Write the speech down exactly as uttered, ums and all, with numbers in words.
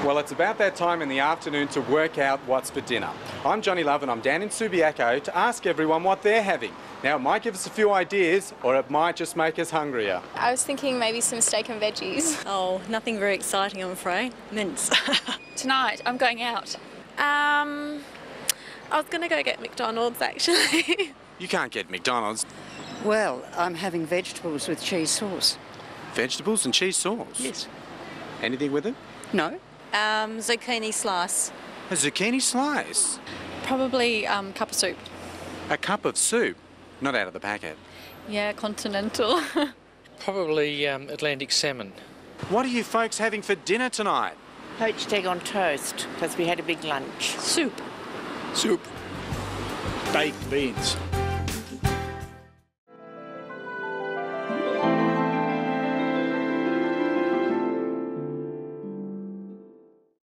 Well, it's about that time in the afternoon to work out what's for dinner. I'm Johnny Love and I'm down in Subiaco to ask everyone what they're having. Now, it might give us a few ideas or it might just make us hungrier. I was thinking maybe some steak and veggies. Oh, nothing very exciting, I'm afraid. Mince. Tonight, I'm going out. Um, I was going to go get McDonald's, actually. You can't get McDonald's. Well, I'm having vegetables with cheese sauce. Vegetables and cheese sauce? Yes. Anything with it? No. Um, zucchini slice. A zucchini slice? Probably um, cup of soup. A cup of soup? Not out of the packet. Yeah, continental. Probably um, Atlantic salmon. What are you folks having for dinner tonight? Poached egg on toast, because we had a big lunch. Soup. Soup. Baked beans.